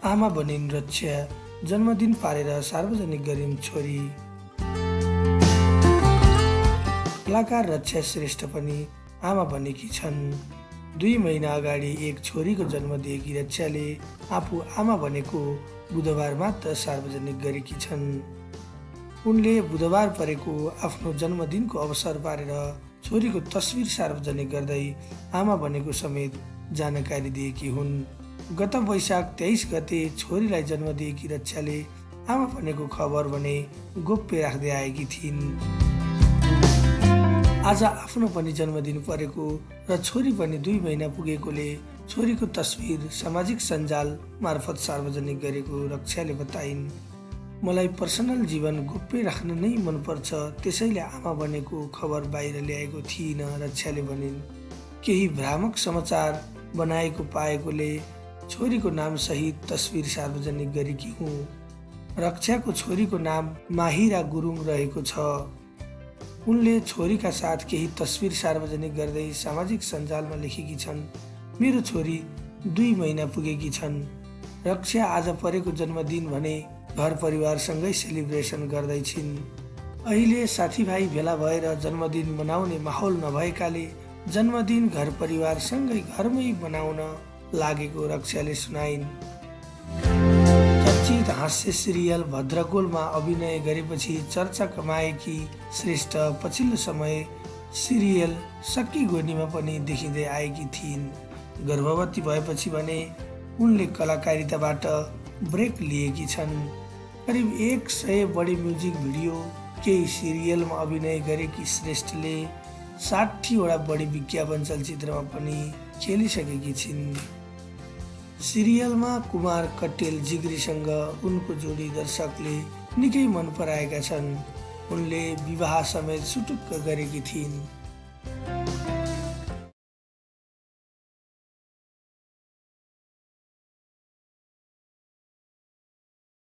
आमा बनिन् रक्षा, जन्मदिन पारेर सार्वजनिक गरिन् छोरी। कलाकार रक्षा श्रेष्ठ पनि आमा बनेकी छन्। 2 महिना अगाडि एक छोरीको जन्म दिएकी रक्षाले आफू आमा बनेको बुधबार मात्र सार्वजनिक गरेकी छन्। उनले बुधबार परेको आफ्नो जन्मदिनको अवसर पारेर छोरीको तस्विर सार्वजनिक गर्दै आमा बनेको समेत जानकारी दिएकी हुन्। गत वैशाख 23 गते छोरीलाई जन्म दिएकी रक्षाले आमा बनेको खबर भने गोप्य राख्दै आएकी थिइन्। आज आफ्नो पनि जन्मदिन परेको र छोरी पनि 2 महिना पुगेकोले छोरीको तस्विर सामाजिक सञ्जाल मार्फत सार्वजनिक गरेको रक्षाले बताइन्। मलाई पर्सनल जीवन गोप्य राख्न नै मनपर्छ, त्यसैले आमा बनेको खबर बाहिर ल्याएको थिइन, रक्षाले भनिन्। केही भ्रामक समाचार बनाएको पाएकोले छोरीको नाम सहित तस्विर सार्वजनिक गरेकी हुँ। रक्षाको छोरीको नाम माहिरा गुरुङ रहेको छ। उनले छोरीका साथ केही तस्विर सार्वजनिक गर्दै सामाजिक सञ्जालमा लेखेकी छन्, मेरो छोरी 2 महिना पुगेकी छन्। रक्षा आज परेको जन्मदिन भने घर परिवारसँगै सेलिब्रेसन गर्दैछिन्। अहिले साथीभाइ भेला भएर जन्मदिन मनाउने माहौल नभएकाले जन्मदिन घर परिवारसँगै घरमै बनाउन लागेको रक्षाले सुनाइन्। चर्चित हास्य सिरियल भद्रगोलमा अभिनय गरेपछि चर्चा कमाएकी श्रेष्ठ पछिल्लो समय सिरियल सक्की गोनीमा पनि देखिँदै आएकी थिइन्। गर्भवती भएपछि भने उनले कलाकारिताबाट ब्रेक लिएकी छन्। करिब 100 बढी म्युजिक भिडियो, केही सिरियलमा अभिनय गरेकी श्रेष्ठले 60 वटा बढी विज्ञापन चलचित्रमा पनि खेलिसकेकी छिन्। सिरियलमा कुमार कट्टेल जिग्रीसँग उनको जोडी दर्शकले निकै मन पराएका छन्। उनले विवाह समेत सुटुक्क गरेकी थिइन्।